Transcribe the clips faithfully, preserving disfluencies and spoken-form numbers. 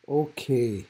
Ok,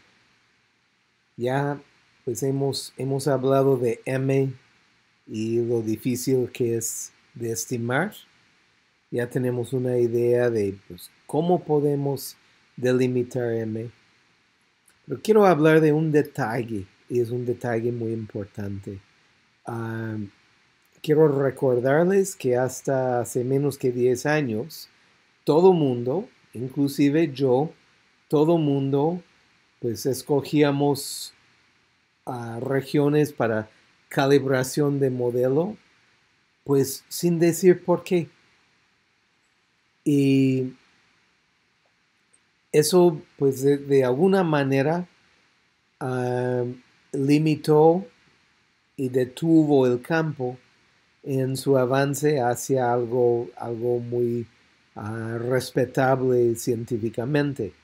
ya pues hemos, hemos hablado de M y lo difícil que es de estimar. Ya tenemos una idea de pues, cómo podemos delimitar M. Pero quiero hablar de un detalle, y es un detalle muy importante. Um, quiero recordarles que hasta hace menos que diez años, todo mundo, inclusive yo, todo mundo, pues escogíamos uh, regiones para calibración de modelo, pues sin decir por qué. Y eso, pues de, de alguna manera, uh, limitó y detuvo el campo en su avance hacia algo, algo muy uh, respetable científicamente.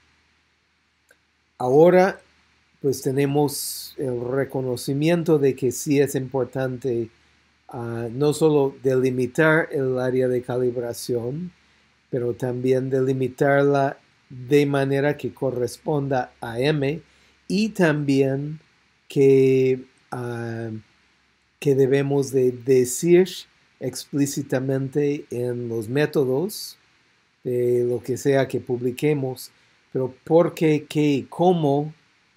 Ahora, pues tenemos el reconocimiento de que sí es importante uh, no solo delimitar el área de calibración, pero también delimitarla de manera que corresponda a M y también que, uh, que debemos de decir explícitamente en los métodos de lo que sea que publiquemos, pero por qué, qué y cómo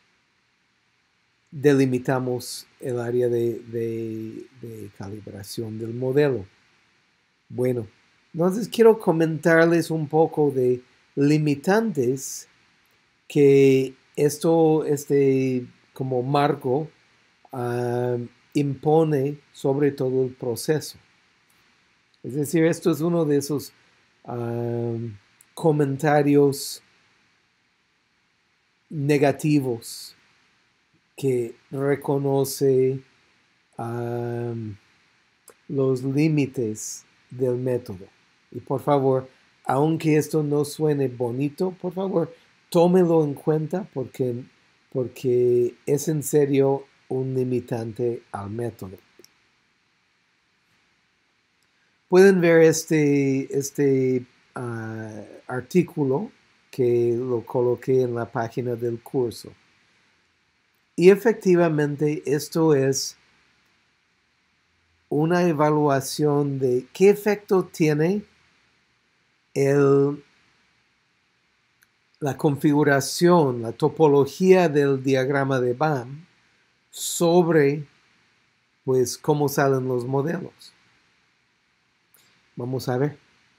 delimitamos el área de, de, de calibración del modelo. Bueno, entonces quiero comentarles un poco de limitantes que esto, este como marco, uh, impone sobre todo el proceso. Es decir, esto es uno de esos uh, comentarios negativos que reconoce um, los límites del método. Y por favor, aunque esto no suene bonito, por favor, tómelo en cuenta porque, porque es en serio un limitante al método. Pueden ver este, este uh, artículo que lo coloqué en la página del curso. Y efectivamente esto es una evaluación de qué efecto tiene el, la configuración, la topología del diagrama de B A M sobre pues cómo salen los modelos. Vamos a ver.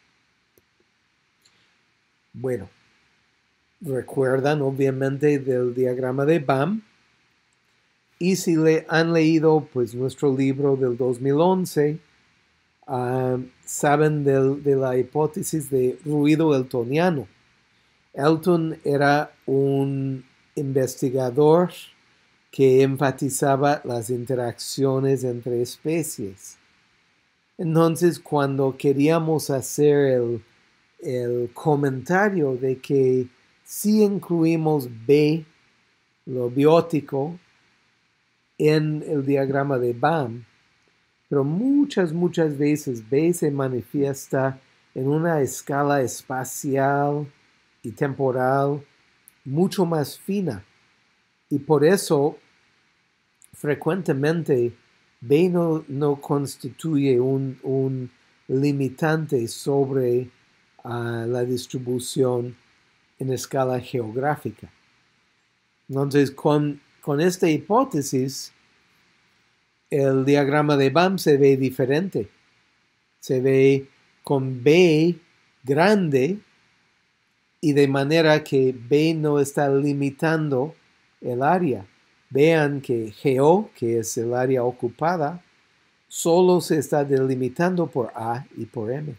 Bueno, recuerdan obviamente del diagrama de B A M. Y si le han leído pues nuestro libro del dos mil once, uh, saben del, de la hipótesis de ruido eltoniano. Elton era un investigador que enfatizaba las interacciones entre especies. Entonces, cuando queríamos hacer el, el comentario de que si incluimos B, lo biótico, en el diagrama de B A M, pero muchas, muchas veces B se manifiesta en una escala espacial y temporal mucho más fina. Y por eso, frecuentemente, B no, no constituye un, un, limitante sobre uh, la distribución en escala geográfica. Entonces, con, con esta hipótesis, el diagrama de B A M se ve diferente. Se ve con B grande y de manera que B no está limitando el área. Vean que G O, que es el área ocupada, solo se está delimitando por A y por M.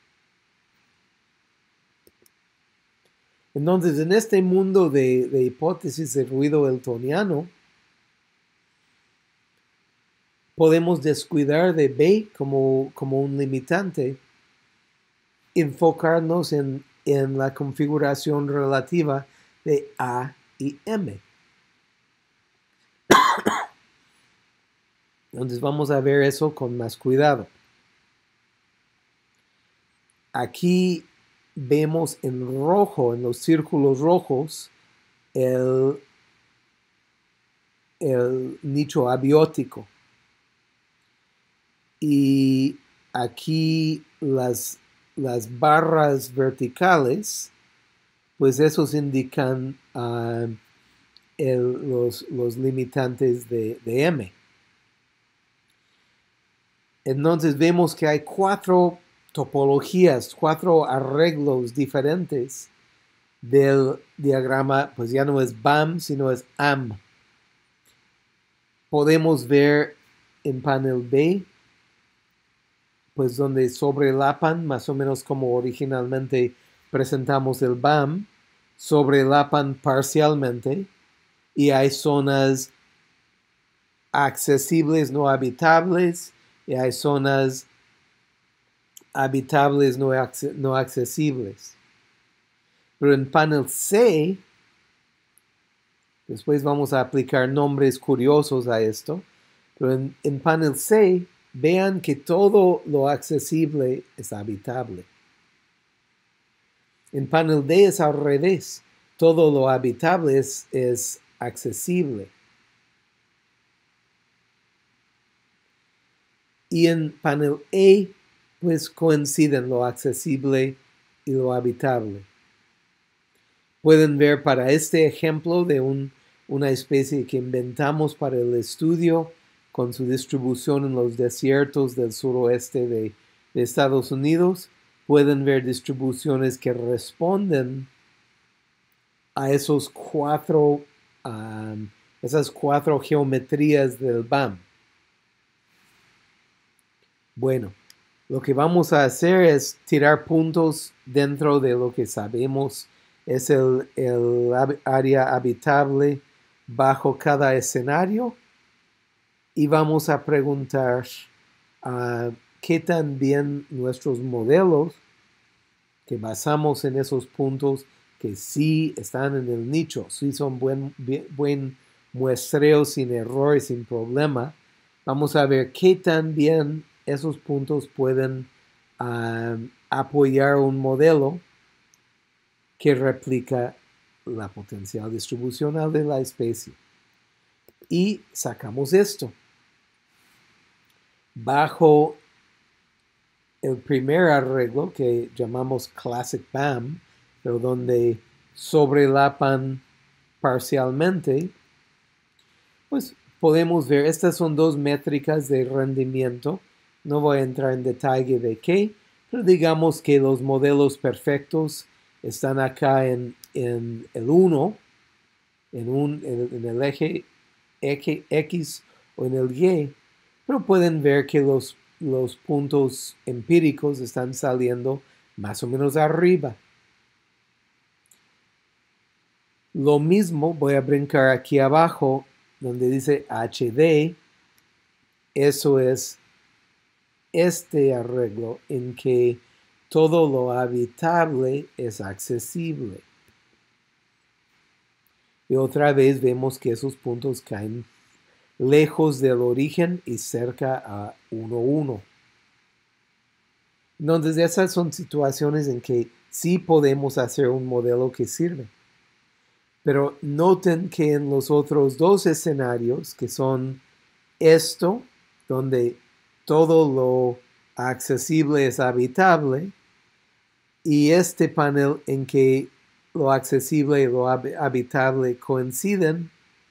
Entonces, en este mundo de, de hipótesis de ruido eltoniano, podemos descuidar de B como, como un limitante, enfocarnos en, en la configuración relativa de A y M. Entonces vamos a ver eso con más cuidado. Aquí vemos en rojo, en los círculos rojos, el, el nicho abiótico. Y aquí las, las barras verticales, pues esos indican uh, el, los, los limitantes de, de M. Entonces vemos que hay cuatro topologías, cuatro arreglos diferentes del diagrama, pues ya no es B A M, sino es A M. Podemos ver en panel B, pues donde sobrelapan, más o menos como originalmente presentamos el B A M, sobrelapan parcialmente y hay zonas accesibles no habitables y hay zonas habitables no, no accesibles. Pero en panel C, después vamos a aplicar nombres curiosos a esto, pero en, en panel C, vean que todo lo accesible es habitable. En panel D es al revés, todo lo habitable es, es accesible. Y en panel E, pues coinciden lo accesible y lo habitable. Pueden ver para este ejemplo de un, una especie que inventamos para el estudio con su distribución en los desiertos del suroeste de, de Estados Unidos, pueden ver distribuciones que responden a esos cuatro, um, esas cuatro geometrías del B A M. Bueno, lo que vamos a hacer es tirar puntos dentro de lo que sabemos es el, el área habitable bajo cada escenario y vamos a preguntar uh, qué tan bien nuestros modelos que basamos en esos puntos que sí están en el nicho, sí son buen, bien, buen muestreo sin errores, sin problema. Vamos a ver qué tan bien esos puntos pueden uh, apoyar un modelo que replica la potencial distribucional de la especie. Y sacamos esto. Bajo el primer arreglo que llamamos Classic B A M, pero donde sobrelapan parcialmente, pues podemos ver, estas son dos métricas de rendimiento. No voy a entrar en detalle de qué, pero digamos que los modelos perfectos están acá en, en el uno, en, un, en, en el eje X o en el Y, pero pueden ver que los, los puntos empíricos están saliendo más o menos arriba. Lo mismo voy a brincar aquí abajo donde dice H D, eso es este arreglo en que todo lo habitable es accesible. Y otra vez vemos que esos puntos caen lejos del origen y cerca a uno, uno. Entonces esas son situaciones en que sí podemos hacer un modelo que sirve. Pero noten que en los otros dos escenarios, que son esto, donde todo lo accesible es habitable, y este panel en que lo accesible y lo habitable coinciden,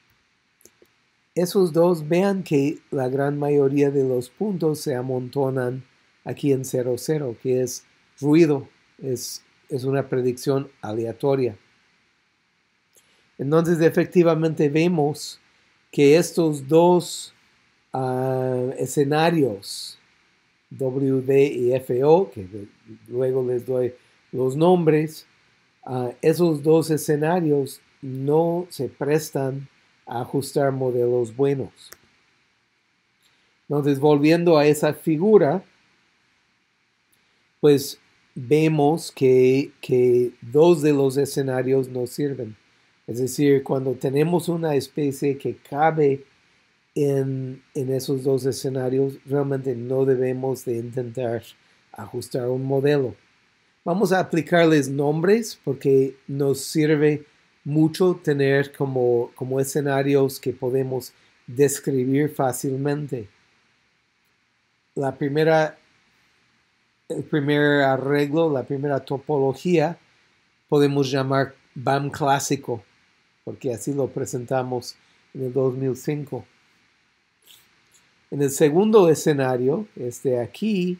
esos dos vean que la gran mayoría de los puntos se amontonan aquí en cero, cero, que es ruido, es, es una predicción aleatoria. Entonces, efectivamente vemos que estos dos uh, escenarios, W D y F O, que de, luego les doy los nombres, uh, esos dos escenarios no se prestan a ajustar modelos buenos. Entonces, volviendo a esa figura, pues vemos que, que dos de los escenarios no sirven. Es decir, cuando tenemos una especie que cabe en, en esos dos escenarios, realmente no debemos de intentar ajustar un modelo. Vamos a aplicarles nombres porque nos sirve mucho tener como, como escenarios que podemos describir fácilmente. La primera, el primer arreglo, la primera topología, podemos llamar B A M clásico, porque así lo presentamos en el dos mil cinco. En el segundo escenario, este aquí,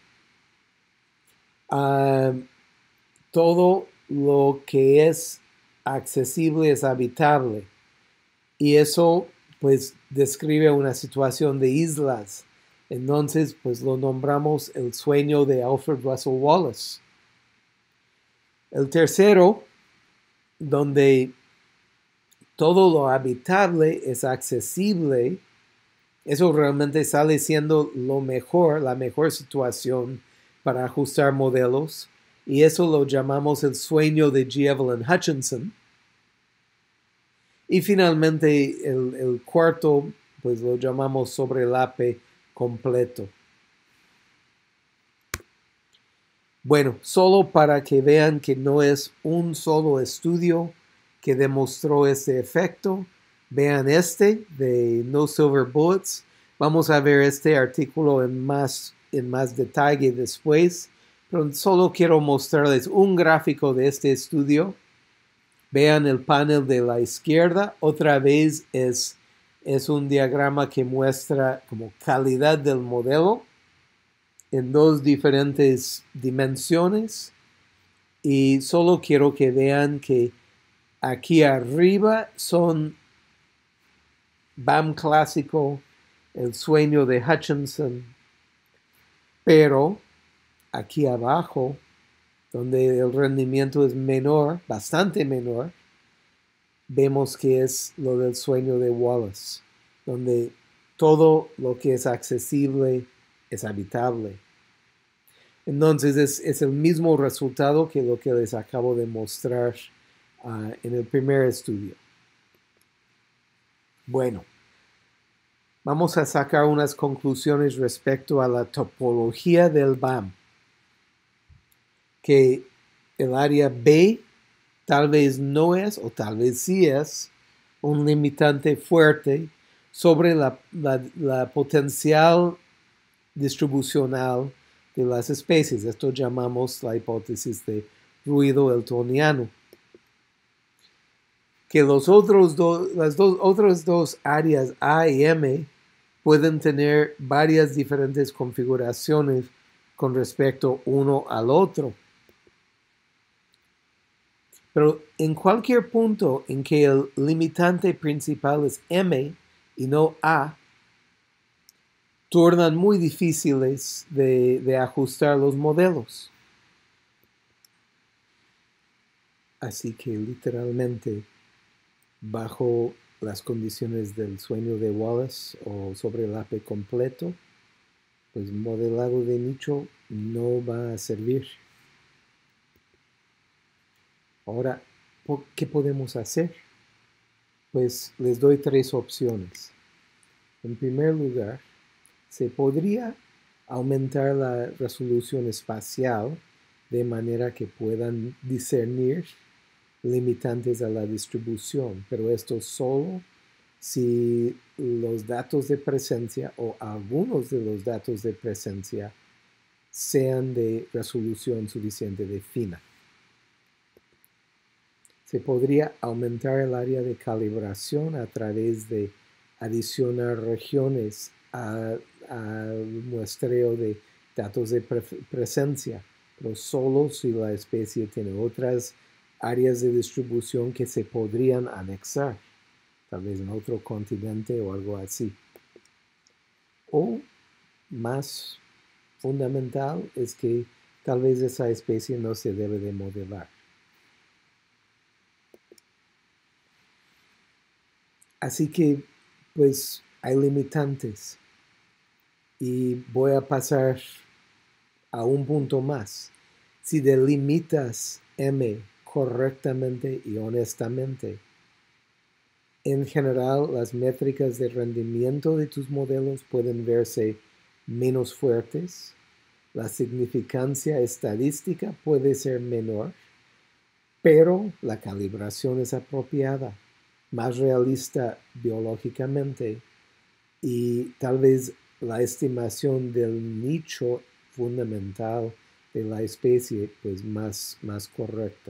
uh, todo lo que es accesible es habitable. Y eso, pues, describe una situación de islas. Entonces, pues, lo nombramos el sueño de Alfred Russel Wallace. El tercero, donde todo lo habitable es accesible, eso realmente sale siendo lo mejor, la mejor situación para ajustar modelos. Y eso lo llamamos el sueño de G. Evelyn Hutchinson. Y finalmente el, el cuarto, pues lo llamamos sobrelape completo. Bueno, solo para que vean que no es un solo estudio que demostró este efecto, vean este de No Silver Bullets. Vamos a ver este artículo en más, en más detalle después, pero solo quiero mostrarles un gráfico de este estudio. Vean el panel de la izquierda, otra vez es, es un diagrama que muestra como calidad del modelo en dos diferentes dimensiones y solo quiero que vean que aquí arriba son B A M clásico, el sueño de Hutchinson, pero aquí abajo, donde el rendimiento es menor, bastante menor, vemos que es lo del sueño de Wallace, donde todo lo que es accesible es habitable. Entonces es, es el mismo resultado que lo que les acabo de mostrar uh, en el primer estudio. Bueno, vamos a sacar unas conclusiones respecto a la topología del B A M. Que el área B tal vez no es, o tal vez sí es, un limitante fuerte sobre la, la, la potencial distribucional de las especies. Esto llamamos la hipótesis de ruido eltoniano. Que los otros do, las dos, otras dos áreas A y M pueden tener varias diferentes configuraciones con respecto uno al otro. Pero en cualquier punto en que el limitante principal es M y no A, tornan muy difíciles de, de ajustar los modelos. Así que literalmente, bajo las condiciones del sueño de Wallace o sobrelape completo, pues modelado de nicho no va a servir. Ahora, ¿qué podemos hacer? Pues les doy tres opciones. En primer lugar, se podría aumentar la resolución espacial de manera que puedan discernir limitantes a la distribución, pero esto solo si los datos de presencia o algunos de los datos de presencia sean de resolución suficiente de fina. Se podría aumentar el área de calibración a través de adicionar regiones al muestreo de datos de pre presencia, pero solo si la especie tiene otras áreas de distribución que se podrían anexar, tal vez en otro continente o algo así. O más fundamental es que tal vez esa especie no se debe de modelar. Así que, pues, hay limitantes. Y voy a pasar a un punto más. Si delimitas M correctamente y honestamente, en general las métricas de rendimiento de tus modelos pueden verse menos fuertes, la significancia estadística puede ser menor, pero la calibración es apropiada, más realista biológicamente y tal vez la estimación del nicho fundamental de la especie pues más, más correcta.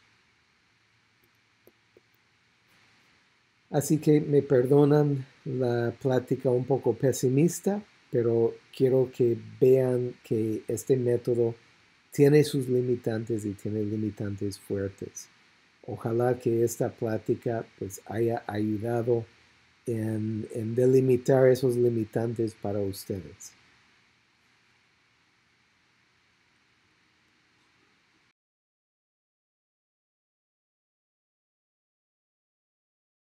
Así que me perdonan la plática un poco pesimista, pero quiero que vean que este método tiene sus limitantes y tiene limitantes fuertes. Ojalá que esta plática pues haya ayudado en, en delimitar esos limitantes para ustedes.